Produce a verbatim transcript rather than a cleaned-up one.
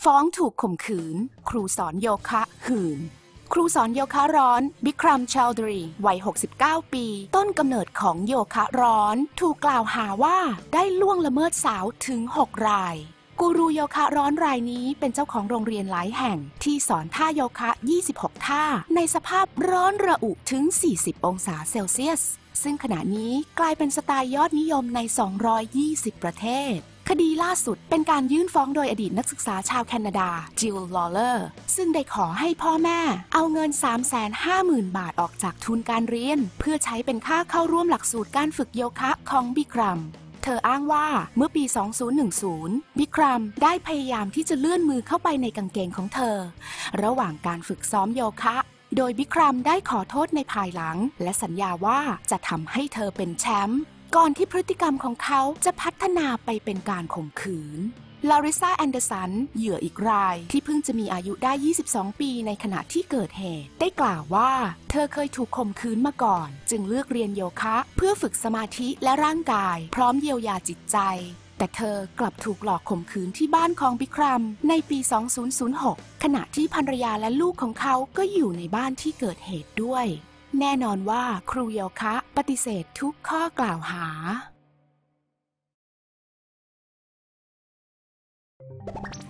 ฟ้องถูกข่มขืนครูสอนโยคะหื่นครูสอนโยคะร้อนบิครัม ชาวดรีวัยหกสิบเก้าปีต้นกำเนิดของโยคะร้อนถูกกล่าวหาว่าได้ล่วงละเมิดสาวถึงหกรายกูรูโยคะร้อนรายนี้เป็นเจ้าของโรงเรียนหลายแห่งที่สอนท่าโยคะยี่สิบหกท่าในสภาพร้อนระอุถึงสี่สิบองศาเซลเซียสซึ่งขณะนี้กลายเป็นสไตล์ยอดนิยมในสองร้อยยี่สิบประเทศคดีล่าสุดเป็นการยื่นฟ้องโดยอดีตนักศึกษาชาวแคนาดาจิล ลอเลอร์ซึ่งได้ขอให้พ่อแม่เอาเงิน สามแสนห้าหมื่น บาทออกจากทุนการเรียนเพื่อใช้เป็นค่าเข้าร่วมหลักสูตรการฝึกโยคะของบิครัมเธออ้างว่าเมื่อปี สองพันสิบ บิครัมได้พยายามที่จะเลื่อนมือเข้าไปในกางเกงของเธอระหว่างการฝึกซ้อมโยคะโดยบิครัมได้ขอโทษในภายหลังและสัญญาว่าจะทำให้เธอเป็นแชมป์ก่อนที่พฤติกรรมของเขาจะพัฒนาไปเป็นการข่มขืนลาริซา แอนเดอร์สันเหยื่ออีกรายที่เพิ่งจะมีอายุได้ยี่สิบสองปีในขณะที่เกิดเหตุได้กล่าวว่าเธอเคยถูกข่มขืนมาก่อนจึงเลือกเรียนโยคะเพื่อฝึกสมาธิและร่างกายพร้อมเยียวยาจิตใจแต่เธอกลับถูกหลอกข่มขืนที่บ้านของบิครัมในปี สองพันหก ขณะที่ภรรยาและลูกของเขาก็อยู่ในบ้านที่เกิดเหตุด้วยแน่นอนว่าครูโยคะปฏิเสธทุกข้อกล่าวหา you